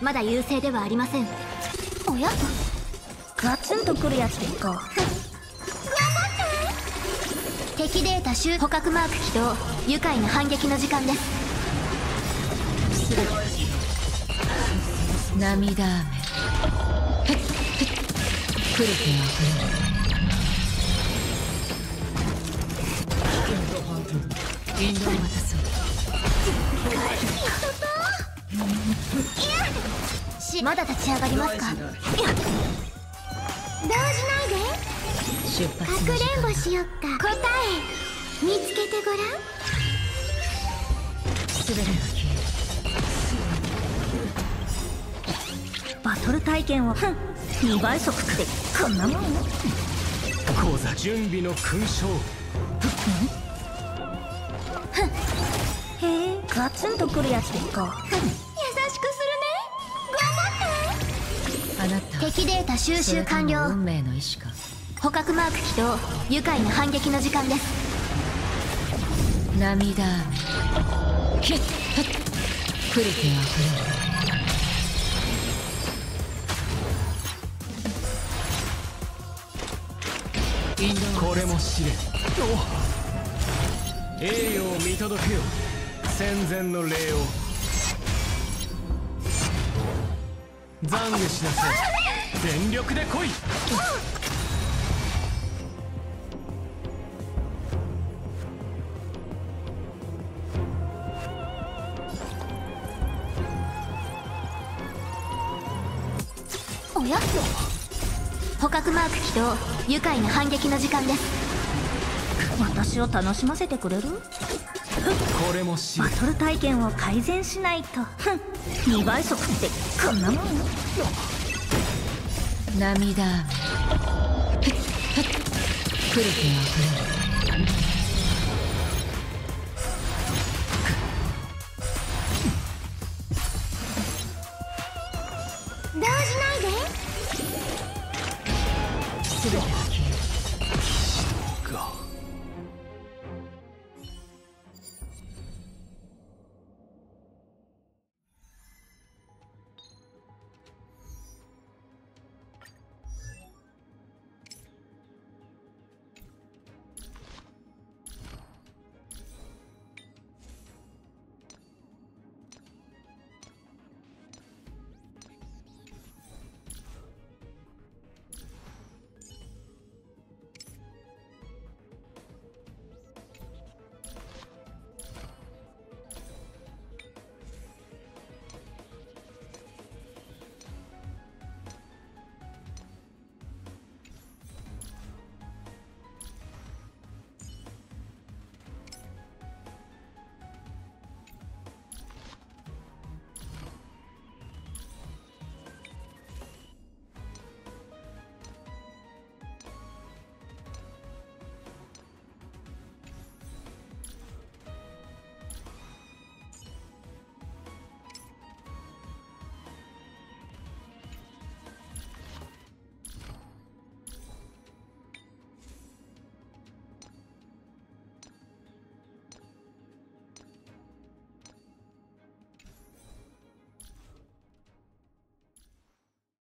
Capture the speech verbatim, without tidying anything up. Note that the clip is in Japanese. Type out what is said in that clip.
まだ優勢ではありません。 おや、ガツンとくるやつでいこう。 敵データ集捕獲マーク起動。愉快な反撃の時間です。 涙雨来る手は触れる。引導を渡そう。 しまだ立ち上がりますか。動じないで。 出発の時間だ。 かくれんぼしよっか。答え見つけてごらん。 全てが消える。 バトル体験をにばい速ってこんなもん。 講座準備の勲章。 へえ、ガツンとくるやつでいこう。 優しくするね。頑張って。 あなた敵データ収集完了。 運命の意志か。 捕獲マーク起動。愉快な反撃の時間です。 涙雨来る手は触れる。 これも試練。栄誉を見届けよ。戦前の礼を。懺悔しなさい。全力で来い。 おや、捕獲マーク起動。愉快な反撃の時間です。 私を楽しませてくれる？ これも試練。 バトル体験を改善しないと。にばい速ってこんなもん。 涙雨来る手は触れる。